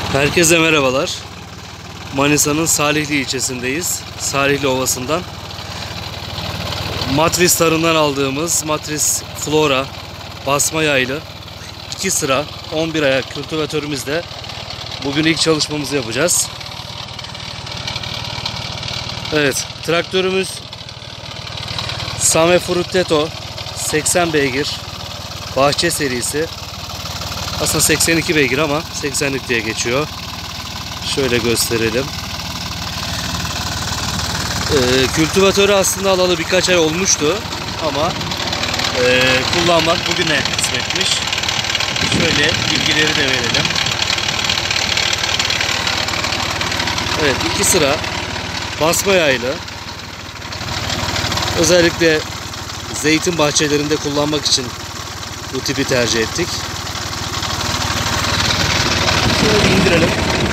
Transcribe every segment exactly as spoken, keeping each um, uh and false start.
Herkese merhabalar. Manisa'nın Salihli ilçesindeyiz. Salihli Ovası'ndan. Matris Tarım'dan aldığımız Matris Flora basma yaylı iki sıra on bir ayak kültivatörümüzle bugün ilk çalışmamızı yapacağız. Evet, traktörümüz Same Fruteto seksen beygir bahçe serisi. Aslında seksen iki beygir ama seksenlik diye geçiyor. Şöyle gösterelim. Ee, kültivatörü aslında alalı birkaç ay olmuştu ama e, kullanmak bugüne kısmetmiş. Şöyle bilgileri de verelim. Evet, iki sıra basma yaylı. Özellikle zeytin bahçelerinde kullanmak için bu tipi tercih ettik. Şöyle indirelim.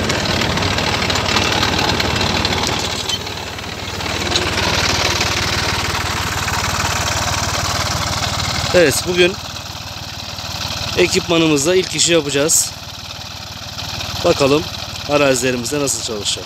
Evet, bugün ekipmanımızla ilk işi yapacağız. Bakalım arazilerimizde nasıl çalışacak.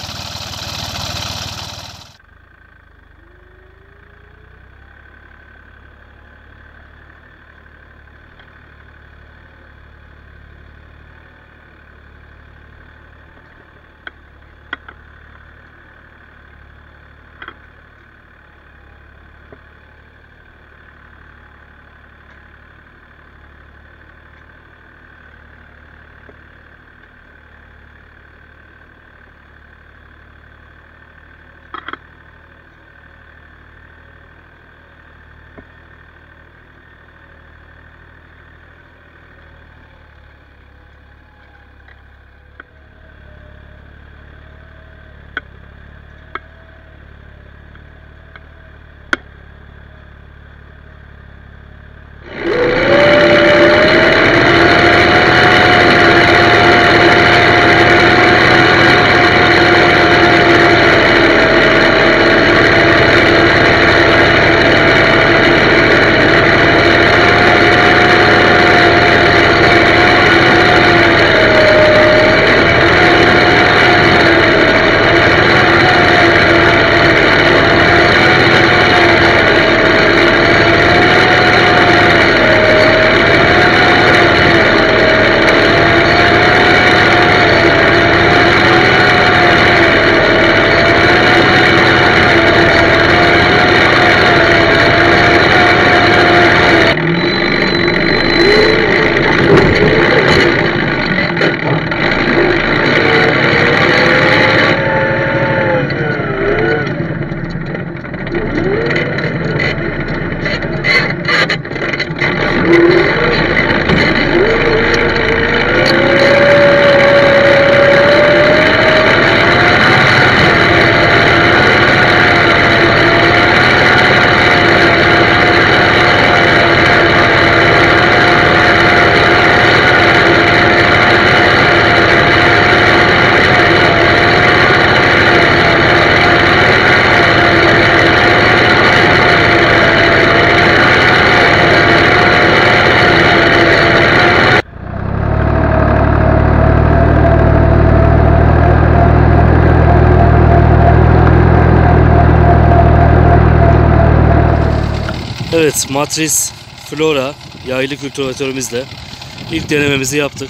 Evet, Matris Flora yaylı kültivatörümüzle ilk denememizi yaptık.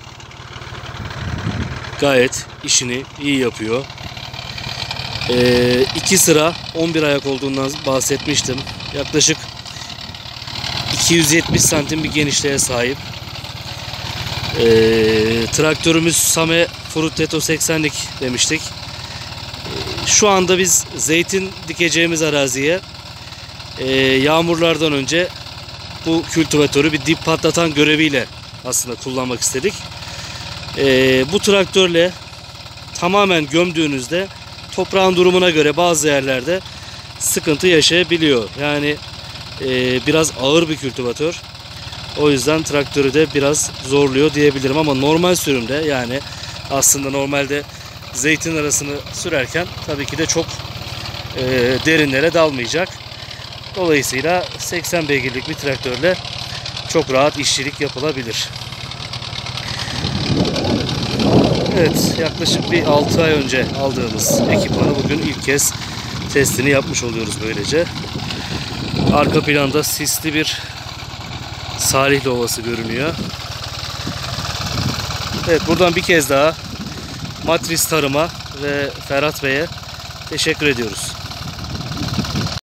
Gayet işini iyi yapıyor. Ee, iki sıra on bir ayak olduğundan bahsetmiştim. Yaklaşık iki yüz yetmiş santim bir genişliğe sahip. Ee, traktörümüz Same Fruteto seksenlik demiştik. Ee, şu anda biz zeytin dikeceğimiz araziye Ee, yağmurlardan önce bu kültivatörü bir dip patlatan göreviyle aslında kullanmak istedik. Ee, bu traktörle tamamen gömdüğünüzde toprağın durumuna göre bazı yerlerde sıkıntı yaşayabiliyor. Yani e, biraz ağır bir kültivatör. O yüzden traktörü de biraz zorluyor diyebilirim ama normal sürümde, yani aslında normalde zeytin arasını sürerken tabii ki de çok e, derinlere dalmayacak. Dolayısıyla seksen beygirlik bir traktörle çok rahat işçilik yapılabilir. Evet, yaklaşık bir altı ay önce aldığımız ekipmanı bugün ilk kez testini yapmış oluyoruz böylece. Arka planda sisli bir Salihli Ovası görünüyor. Evet, buradan bir kez daha Matris Tarım'a ve Ferhat Bey'e teşekkür ediyoruz.